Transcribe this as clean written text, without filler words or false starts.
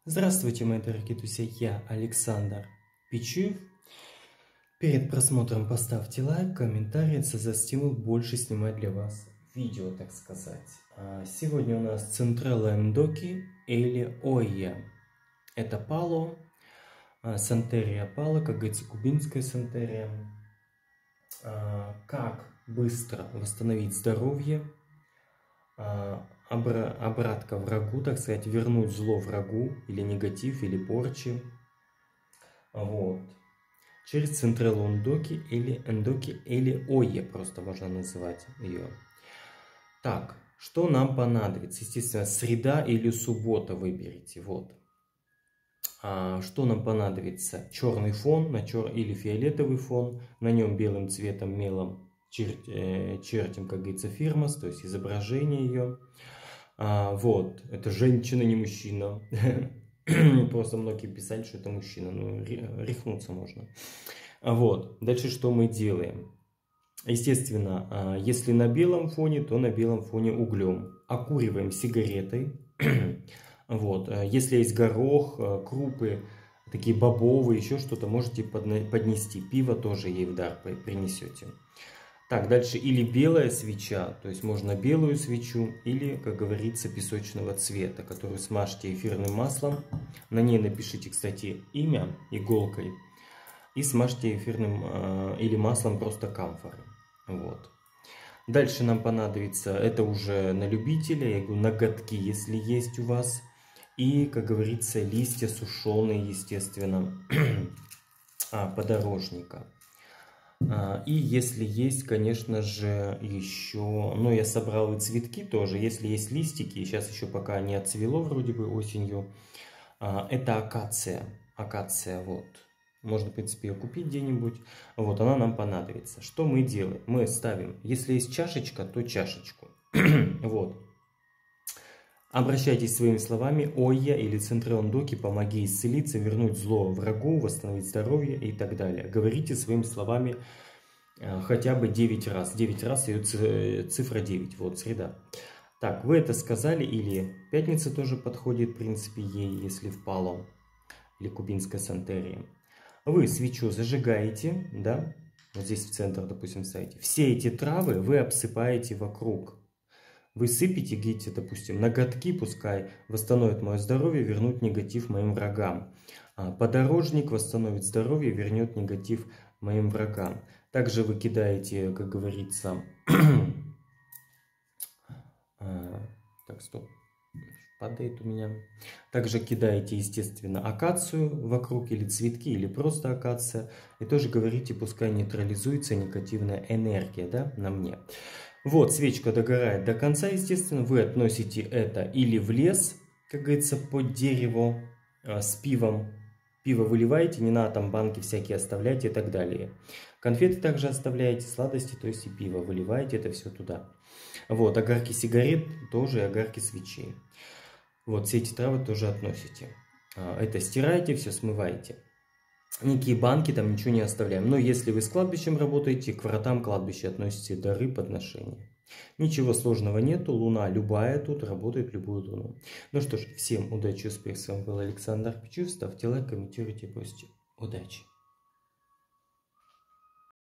Здравствуйте, мои дорогие друзья, я Александр Пичуев. Перед просмотром поставьте лайк, комментарий, это за стимул больше снимать для вас видео, так сказать. Сегодня у нас Centrella Ndoki или Ойя. Это пало, сантерия пало, как говорится, кубинская сантерия. Как быстро восстановить здоровье, обратка врагу, так сказать, вернуть зло врагу, или негатив, или порчи. Вот. Через Centrella Ndoki или Ойя, просто можно называть ее. Так, что нам понадобится? Естественно, среда или суббота выберите. Вот. Что нам понадобится? Черный фон или фиолетовый фон. На нем белым цветом мелом чертим, как говорится, фирмас, то есть изображение ее. Вот, это женщина, не мужчина. Просто многие писали, что это мужчина, но рехнуться можно. Вот, дальше что мы делаем? Естественно, если на белом фоне, то на белом фоне углем. Окуриваем сигаретой. Вот, если есть горох, крупы, такие бобовые, еще что-то, можете поднести. Пиво тоже ей в дар принесете. Так, дальше или белая свеча, то есть можно белую свечу, или, как говорится, песочного цвета, которую смажьте эфирным маслом. На ней напишите, кстати, имя иголкой и смажьте эфирным или маслом просто камфоры. Вот. Дальше нам понадобится, это уже на любителя, я говорю, ноготки, если есть у вас. И, как говорится, листья сушеные, естественно, подорожника. И если есть, конечно же, еще, ну, я собрал и цветки тоже, если есть листики, сейчас еще пока не отцвело вроде бы осенью, это акация, вот, можно, в принципе, ее купить где-нибудь, вот, она нам понадобится. Что мы делаем? Мы ставим, если есть чашечка, то чашечку, вот. Обращайтесь своими словами: Ойя или Centrella Ndoki, помоги исцелиться, вернуть зло врагу, восстановить здоровье и так далее. Говорите своими словами хотя бы 9 раз. 9 раз ее цифра 9, вот, среда. Так, вы это сказали, или пятница тоже подходит, в принципе, ей, если в пало, или кубинская сантерия. Вы свечу зажигаете, да, вот здесь в центр, допустим, ставите. Все эти травы вы обсыпаете вокруг. Вы сыпите, говорите, допустим, ноготки, пускай восстановит мое здоровье, вернут негатив моим врагам. Подорожник восстановит здоровье, вернет негатив моим врагам. Также вы кидаете, как говорится, так, стоп, падает у меня. Также кидаете, естественно, акацию вокруг, или цветки, или просто акация. И тоже говорите, пускай нейтрализуется негативная энергия, да, на мне. Вот, свечка догорает до конца, естественно, вы относите это или в лес, как говорится, под дерево с пивом. Пиво выливаете, не надо там банки всякие оставлять и так далее. Конфеты также оставляете, сладости, то есть и пиво выливаете, это все туда. Вот, огарки сигарет тоже и огарки свечей. Вот, все эти травы тоже относите. Это стираете, все смываете. Никакие банки, там ничего не оставляем. Но если вы с кладбищем работаете, к вратам кладбища относите дары, подношения. Ничего сложного нету, луна любая тут, работает любую луну. Ну что ж, всем удачи, успехов. С вами был Александр Пичуев. Ставьте лайк, комментируйте, постите. Удачи!